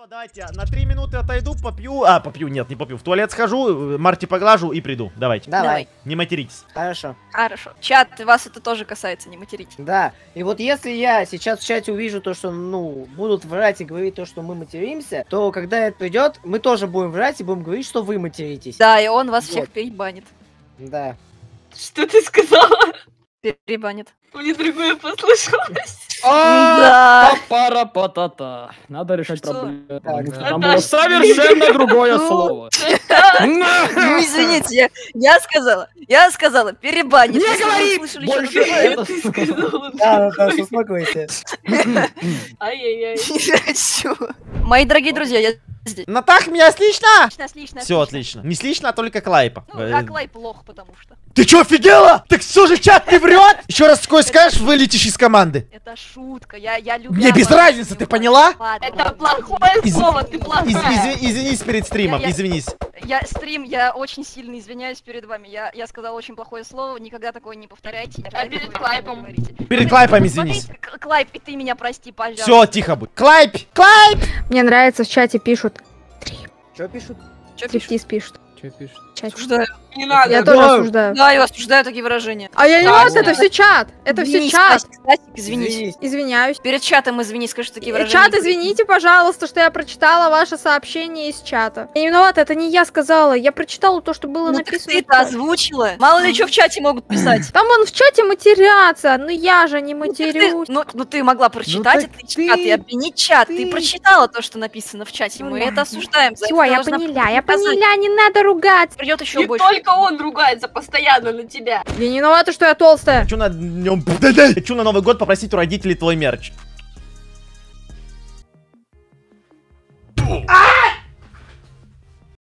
Все, давайте, на 3 минуты отойду, попью. Попью, нет, не попью. В туалет схожу, Марти поглажу и приду. Давайте. Давай. Не материтесь. Хорошо. Хорошо. Чат, вас это тоже касается, не материтесь. Да. И вот если я сейчас в чате увижу то, что, ну, будут врать и говорить то, что мы материмся, то когда это придет, мы тоже будем врать и будем говорить, что вы материтесь. Да, и он вас Вот. всех перебанит. Да. Что ты сказала? Перебанит. Мне другое послышалось. Да. Пара-па-та-та. Надо решать Что? проблему. Так, Потому что да. там было совершенно другое слово. Ну, извините, я сказала, перебанит. Не Если вы говори услышали больше что-то другое, это. Ты сказала. Да, Наташа, успокойся. Ай-яй-яй. не хочу. Мои дорогие друзья, я здесь. Ну так, меня слышно? Отлично. Все отлично. Не слышно, а только Клайпа. Ну, как лай плохо, потому что. Ты чё, офигела? Так все же чат не врет? Еще раз такое скажешь, вылетишь из команды. Это шутка, я люблю. Мне без разницы, ты поняла? Это плохое Из- слово, ты плохая. Извинись перед стримом, Я- извинись. Я очень сильно извиняюсь перед вами. Я сказала очень плохое слово, никогда такое не повторяйте. А перед Клайпом? Перед Клайпом извинись. Смотри, Клайп, и ты меня прости, пожалуйста. Все, тихо будь. Клайп! Клайп! Мне нравится, в чате пишут. Что пишут? Чё пишешь? Стриптиз пишут. Что пишешь? В чате. Осуждаю. Не надо. Я тоже осуждаю. Да, я осуждаю такие выражения. А я не Да, вот, да. это все чат. Это все Извинись, чат. Стасик, извинись. Извиняюсь. Перед чатом извинись, скажи такие выражения. Чат, извините, пожалуйста, что я прочитала ваше сообщение из чата. Я не виновата, это не я сказала. Я прочитала то, что было Ну так написано. ты это озвучила. Мало ли что в чате могут писать. Там он в чате матерятся, но я же не Ну матерюсь. ты могла прочитать так этот чат и обвинить чат. Ты прочитала то, что написано в чате. Мы это осуждаем. За Все, это я должна поняла, я наказать. поняла, не надо ругаться. Придет еще Не больше. только он ругается постоянно на тебя. Я не виновата, что я толстая. Хочу на днем... Хочу на Новый год попросить у родителей твой мерч.